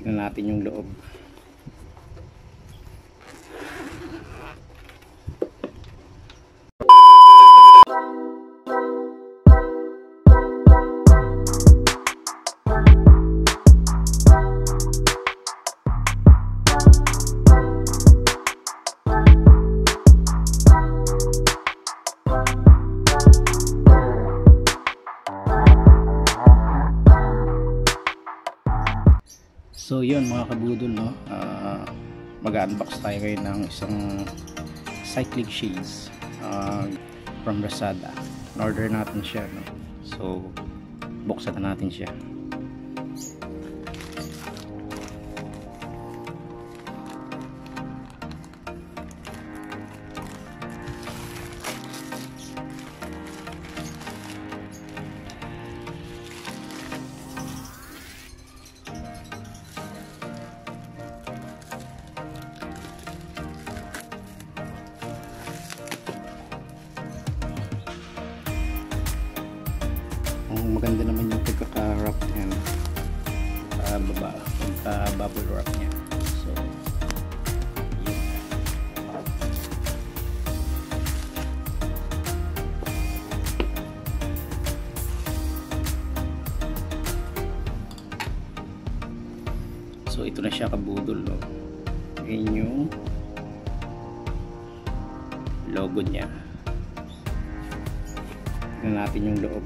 Tingnan natin yung loob. So yun mga kabudol, no? Mag-unbox tayo ngayon ng isang cycling shades from Lazada. In-order natin siya, no? So buksan na natin siya. Maganda naman yung pagkaka-wrap niya, pagka-bubble wrap niya. So yun. So ito na siya kabudol, no? Ayan yung logo niya. Tingnan natin yung loob.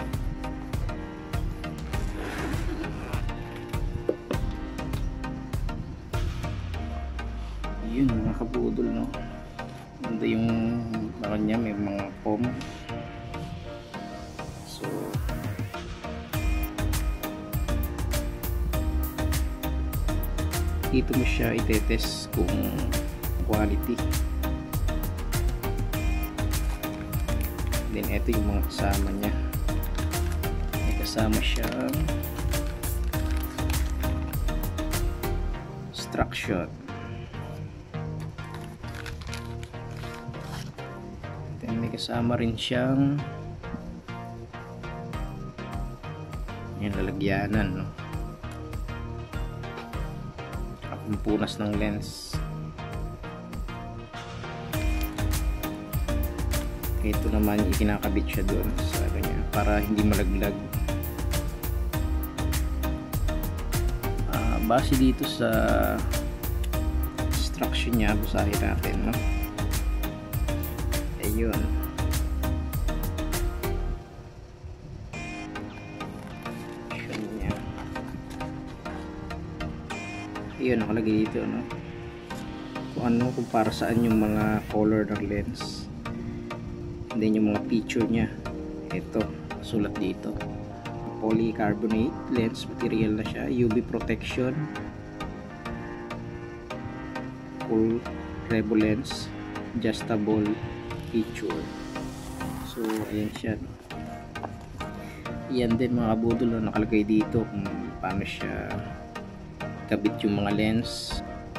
Yun mga kabudol, no? Ganda yung bakal niya, may mga foam. So dito mo siya itetest kung quality. Then ito yung mga kasama niya. May kasama siyang instruction. May kasama rin siyang yung lalagyanan, no? Ang punas ng lens. Ito naman ikinakabit siya doon sa kanya para hindi malaglag. Base dito sa instruction niya, basahin natin, no? Ayun. Ayun, nakalagay dito, no? Kung para saan yung mga color ng lens. And then yung mga feature niya. Ito, sulat dito. Polycarbonate lens material na siya. UV protection. Full revo lens. Adjustable feature. So ayan siya, no? Yan din mga kabudol, no? Nakalagay dito kung paano siya kabit yung mga lens.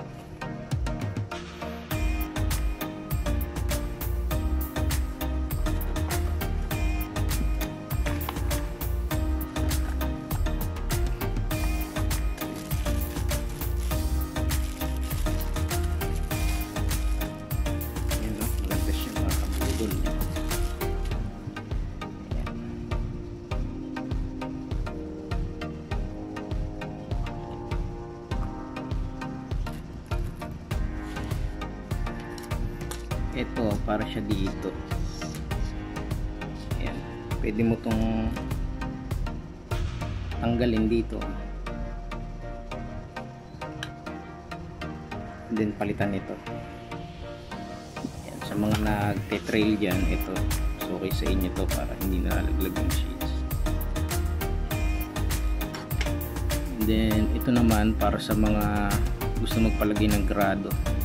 Yan, no? Maganda siya mga kabudol. Ito para siya dito. Ayan. Pwede mo tong tanggalin dito. And then palitan ito. Ayan. Sa mga nagte-trail dyan, ito. So okay sa inyo to para hindi nalalaglag yung shades. And then ito naman para sa mga gusto magpalagay ng grado.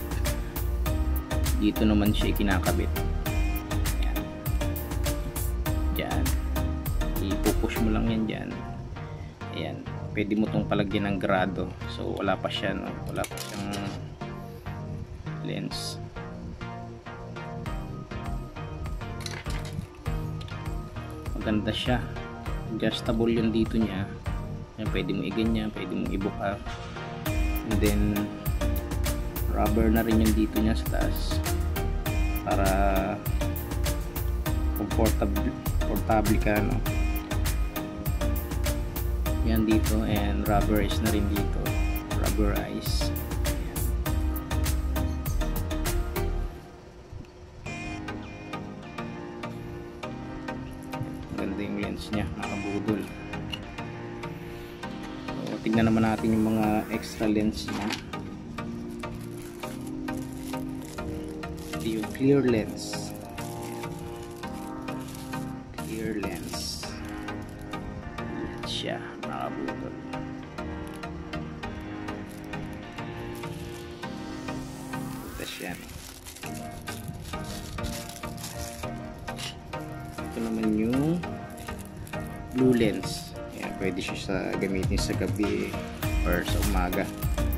Dito naman siya kinakabit. Ayan. Diyan. Ipupush mo lang yan dyan. Ayan. Pwede mo itong palagyan ng grado. So wala pa siya, no? Wala pa siyang lens. Maganda siya. Adjustable yung dito niya. Ayan, pwede mo i-ganyan, pwede mo i-buka. and then rubber na rin yung dito niya sa taas para comfortable ka, no? Yan dito, and rubberize na rin dito, rubberize. Maganda yung lens nya, nakabudol. So, tignan naman natin yung mga extra lens nya. Ito yung clear lens. Clear lens. Yan siya, nakabudol. Ito siya, no? Ito naman yung blue lens. Yan, pwede siya sa gamitin sa gabi or sa umaga.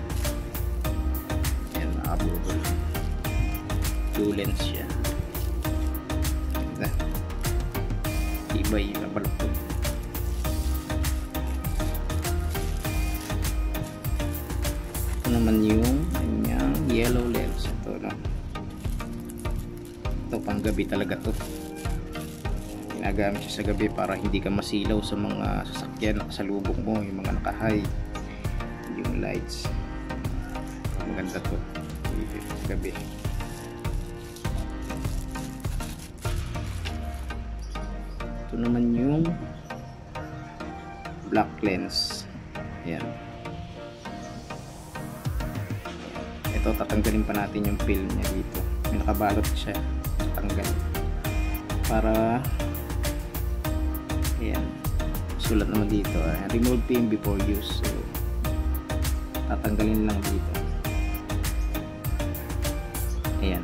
Yan, nakabudol. Blue lens siya. Ganda. Ibay na baluktot. Ito naman yung kanyang yellow lens. Ito, no? Ito pang gabi talaga to. Ginagamit siya sa gabi para hindi ka masilaw sa mga sasakyan na kasalubong mo, yung mga naka-high, yung lights. Maganda to sa gabi. Ito naman yung black lens. Ayan. Ito, tatanggalin pa natin yung film niya dito. May nakabalot siya. Tatanggal. Para ayan. Sulat naman dito. Remove film before use. So, tatanggalin lang dito. Ayan.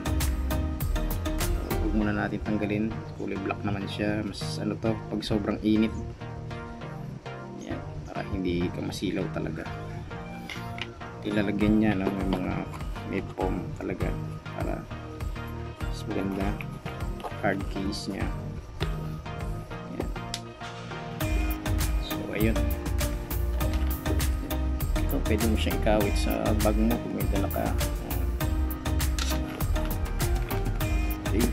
Muna natin tanggalin, kulay black naman siya, mas ano to pag sobrang init. Yan, para hindi ka masilaw talaga. Ilalagyan niya, no, may foam talaga para mas maganda. Hard case niya. Yan. So ayun, ito pwede mo siyang ikawit sa bag mo kung may dala ka. Okay.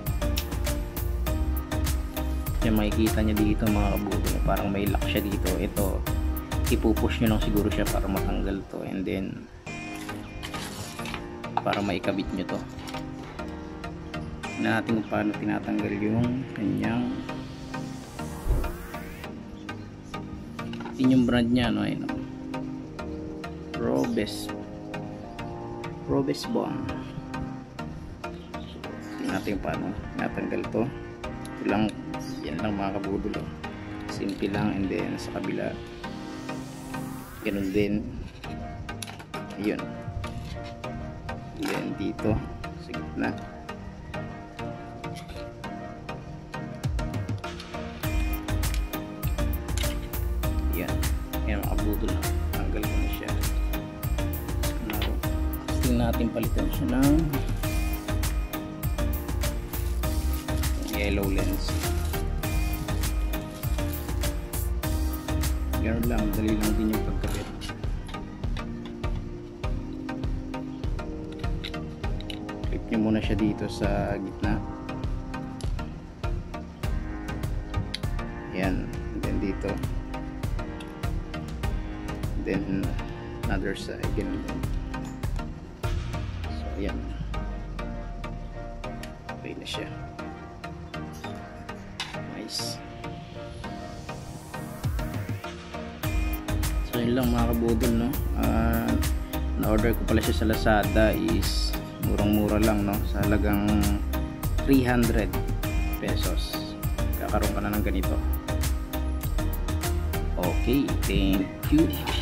Yan, makikita niya dito mga kabudol, parang may lock siya dito. Ito, ipupush nyo lang siguro siya para matanggal to, and then para maikabit nyo to. Tignan natin kung paano tinatanggal yung kanyang, yun yung brand nya, no? Ayun, Robes Bond. Tignan natin kung paano tinatanggal to. Yan lang mga kabudol, simple lang, and then sa kabila ganun din, ayun, and then dito sa gitna. Yan mga kabudol, tanggal ko na siya. Gusto natin palitan siya ng yellow lens. Ganun lang, dali lang din yung pagkabit. Clip nyo muna siya dito sa gitna. Yan, and then dito, and then another side, ganun din. So yan, okay na siya. Nice. So yun lang mga kabudol, no? Na-order ko pala siya sa Lazada, is murang-mura lang, no? Sa halagang 300 pesos kakaroon ka na ng ganito. Okay, thank you.